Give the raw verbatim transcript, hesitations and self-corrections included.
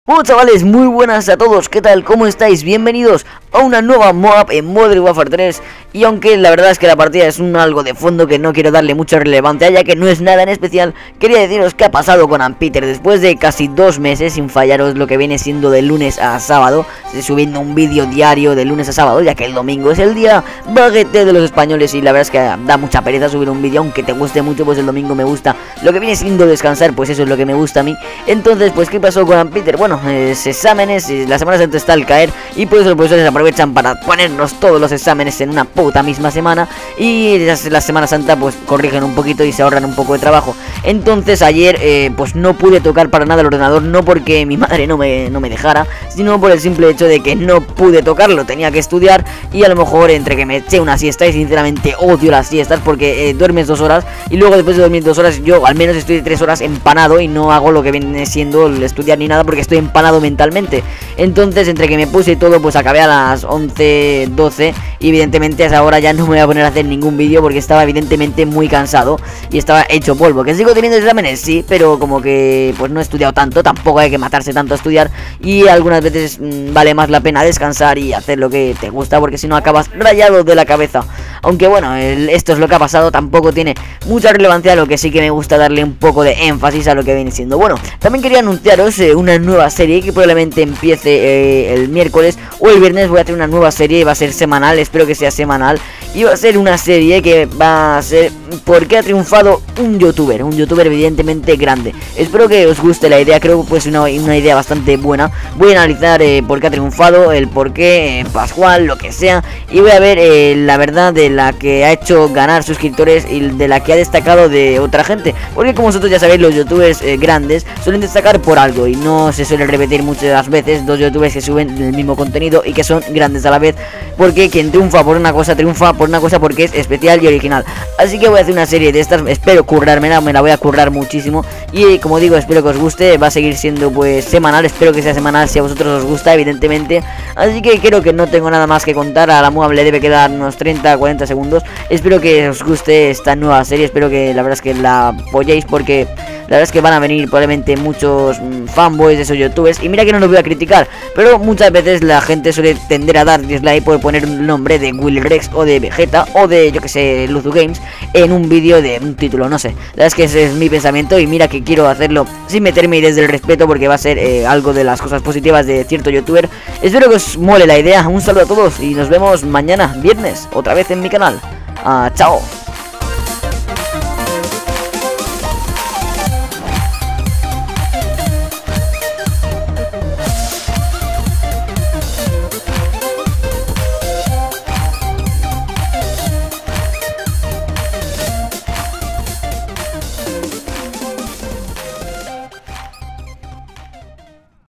Bueno, chavales, muy buenas a todos, ¿qué tal? ¿Cómo estáis? Bienvenidos a una nueva MOAB en Modern Warfare tres. Y aunque la verdad es que la partida es un algo de fondo que no quiero darle mucha relevancia, ya que no es nada en especial, quería deciros qué ha pasado con Ampeter. Después de casi dos meses sin fallaros lo que viene siendo de lunes a sábado, subiendo un vídeo diario de lunes a sábado, ya que el domingo es el día baguete de los españoles. Y la verdad es que da mucha pereza subir un vídeo, aunque te guste mucho, pues el domingo me gusta. Lo que viene siendo descansar, pues eso es lo que me gusta a mí. Entonces, pues ¿qué pasó con Ampeter? Bueno, eh, exámenes, eh, la semana santa está al caer, y por eso los profesores aprovechan para ponernos todos los exámenes en una puta misma semana, y la Semana Santa pues corrigen un poquito y se ahorran un poco de trabajo. Entonces ayer eh, pues no pude tocar para nada el ordenador, no porque mi madre no me, no me dejara, sino por el simple hecho de que no pude tocarlo, tenía que estudiar. Y a lo mejor entre que me eché una siesta, y sinceramente odio las siestas porque eh, duermes dos horas y luego después de dormir dos horas yo al menos estoy tres horas empanado y no hago lo que viene siendo el estudiar ni nada, porque estoy empanado mentalmente. Entonces entre que me puse y todo, pues acabé a las once, doce, y evidentemente a esa hora ya no me voy a poner a hacer ningún vídeo porque estaba evidentemente muy cansado y estaba hecho polvo. Que sigo teniendo exámenes, sí, pero como que pues no he estudiado tanto, tampoco hay que matarse tanto a estudiar, y algunas veces mmm, vale más la pena descansar y hacer lo que te gusta, porque si no acabas rayado de la cabeza. Aunque bueno, el, esto es lo que ha pasado, tampoco tiene mucha relevancia, lo que sí que me gusta darle un poco de énfasis a lo que viene siendo. Bueno, también quería anunciaros eh, una nueva serie que probablemente empiece eh, el miércoles o el viernes. Voy a hacer una nueva serie, va a ser semanal, espero que sea semanal, y va a ser una serie que va a ser ¿por qué ha triunfado un youtuber? Un youtuber evidentemente grande. Espero que os guste la idea, creo que pues una, una idea bastante buena. Voy a analizar eh, por qué ha triunfado, el por qué, eh, Pascual, lo que sea, y voy a ver eh, la verdad de la que ha hecho ganar suscriptores y de la que ha destacado de otra gente. Porque como vosotros ya sabéis, los youtubers eh, grandes suelen destacar por algo y no se suele repetir muchas veces dos youtubers que suben el mismo contenido y que son grandes a la vez, porque quien triunfa por una cosa, triunfa por una cosa porque es especial y original. Así que voy a hacer una serie de estas, espero currármela, me la voy a currar muchísimo. Y como digo, espero que os guste, va a seguir siendo pues semanal, espero que sea semanal si a vosotros os gusta, evidentemente. Así que creo que no tengo nada más que contar, a la MOAB le debe quedar unos treinta a cuarenta segundos. Espero que os guste esta nueva serie, espero que la verdad es que la apoyéis, porque la verdad es que van a venir probablemente muchos mmm, fanboys de esos youtubers. Y mira que no los voy a criticar, pero muchas veces la gente suele tender a dar dislike por poner un nombre de Willy Rex o de Vegeta o de, yo que sé, Luzu Games en un vídeo de un título, no sé. La verdad es que ese es mi pensamiento, y mira que quiero hacerlo sin meterme desde el respeto, porque va a ser eh, algo de las cosas positivas de cierto youtuber. Espero que os mole la idea, un saludo a todos y nos vemos mañana, viernes, otra vez en mi canal. Ah, chao.